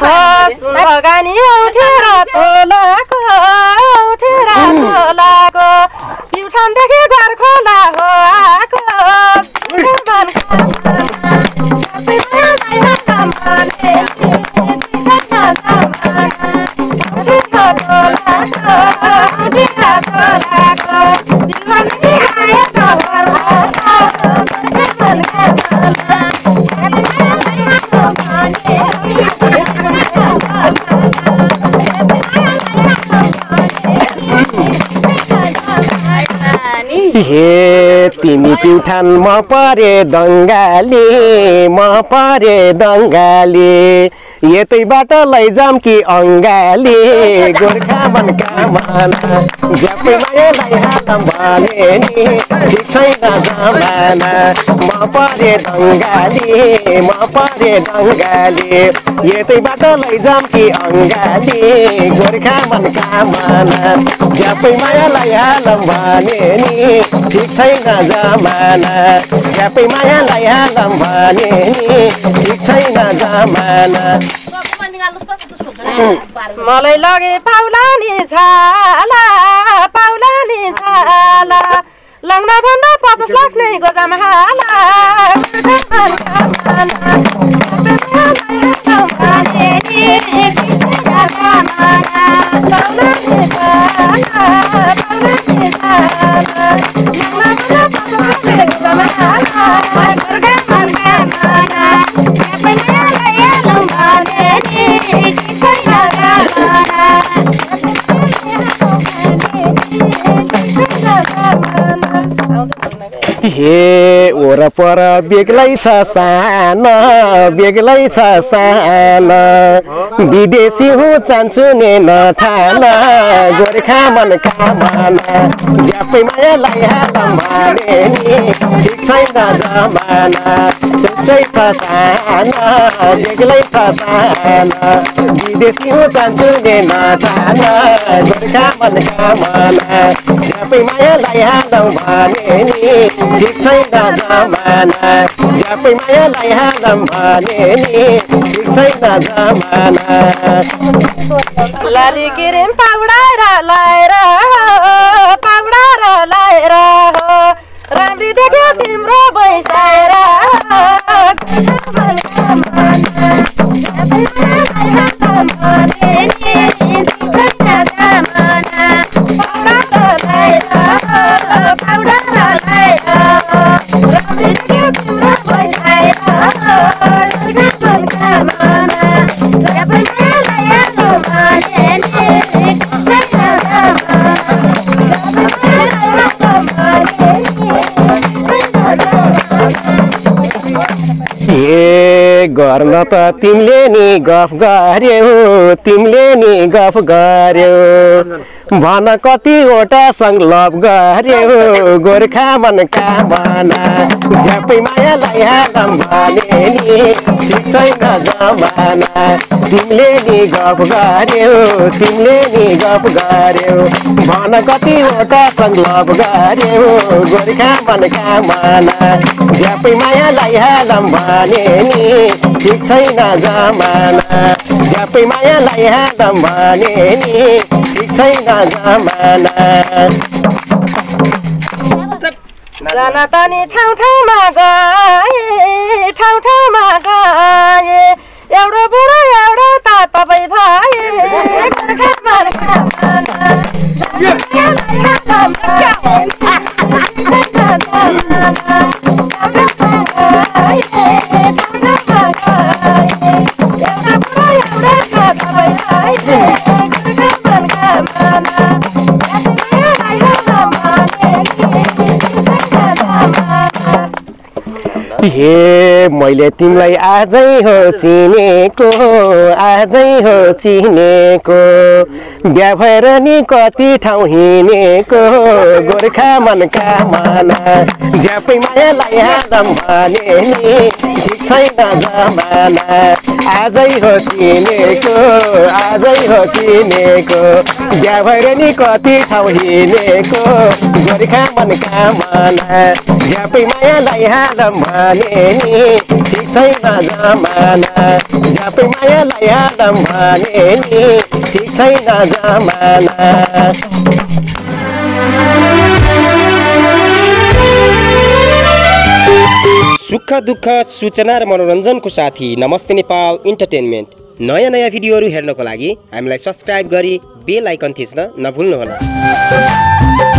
सुन लगानी उठेर तोलाको प्युठानदेखि घरखोला हो आएको हे तिमी प्युठान म परे दङ्गाली यतैबाट लैजाम कि अङ्गाली गोर्खा मनका माना ज्यापै मायालाई हालम भने नि ठिक छैन जमाना म परे दङ्गाली यतैबाट लैजाम कि अङ्गाली गोर्खा मनका माना ज्यापै मायालाई हालम भने नि ठिक छैन जमाना ज्यापै मायालाई हालम भने नि ठिक छैन जमाना मलाई लगे पाउलानी छाला लग्न भन्दा 50 लाख नै गोजामा हाला हे वरपर बेग्लै छ साना विदेशी हो चान्छु ने नथाना गोर्खा मनका माना ज्यापै मायालाई हालम भने नि ठिक छैन जमाना बेग्लै छ साना विदेशी हो चान्छु ने नथाना गोर्खा मनका माना ज्यापै मायालाई हालम भने नि ठिक छैन जमाना ज्यापै मायालाई हालम भने नि ठिक छैन जमाना लाली किरिम पाउडा र लाएर हो राम्री देख्यो तिम्रो बैसाएर गर्न त तिमीले नि गफ गर्यौ भन कतिवटा संलभ गर्यौ गोर्खा मनका माना ज्यापै मायालाई हालम भने नि ठिक छैन जमाना तिमीले नि गफ गर्यौ भन कतिवटा संलभ गर्यौ गोर्खा मनका माना ज्यापै मायालाई हालम भने नि ठिक छैन जमाना ज्यापै मायालाई हालम भने नि ठिक छैन जमाना जाना तानी ठाउँ ठाउँमा गए एउटा बुढो एउटा त तपाईँ भए हे मैले तिमीलाई आजै हो चिनेको बिहा भएर नि कति ठाउँ हिँडेको गोर्खा मनका माना ज्यापै मायालाई हालम भने नि ठिक छैन जमाना आजै हो चिनेको बिहा भएर नि कति ठाउँ हिँडेको गोर्खा मनकामना झ्यापै मायालाई हालम भने नि ठिक छैन जमाना झ्यापै मायालाई हालम भने नि ठिक छैन जमाना सुख दुःख सूचना र मनोरञ्जनको साथी नमस्ते नेपाल इन्टरटेनमेन्ट नयाँ भिडियोहरू हेर्नको लागि हामीलाई सब्स्क्राइब गरी बेल आइकन थिच्न नभुल्नुहोला।